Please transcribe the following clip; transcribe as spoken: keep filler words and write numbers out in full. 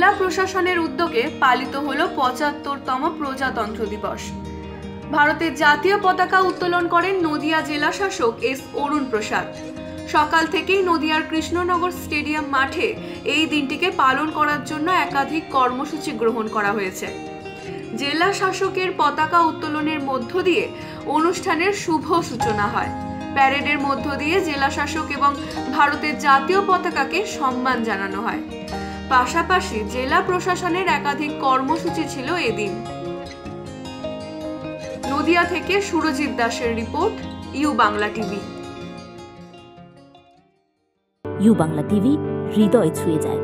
জেলা প্রশাসনের উদ্যোগে পালিত হলো পঁচাত্তরতম প্রজাতন্ত্র দিবস। ভারতের জাতীয় পতাকা উত্তোলন করেন নদিয়া জেলা শাসক এস অরুণ প্রসাদ। সকাল থেকেই নদিয়ার কৃষ্ণনগর স্টেডিয়াম মাঠে এই দিনটিকে পালন করার জন্য একাধিক কর্মসূচি গ্রহণ করা হয়েছে। জেলা শাসকের পতাকা উত্তোলনের মধ্য দিয়ে অনুষ্ঠানের শুভ সূচনা হয়। প্যারেডের মধ্য দিয়ে জেলা শাসক এবং ভারতের জাতীয় পতাকাকে সম্মান জানানো হয়। পাশাপাশি জেলা প্রশাসনের একাধিক কর্মসূচি ছিল এদিন। নদিয়া থেকে সুরজিৎ দাসের রিপোর্ট, U Bangla TV. U Bangla TV হৃদয় ছুঁয়ে যায়।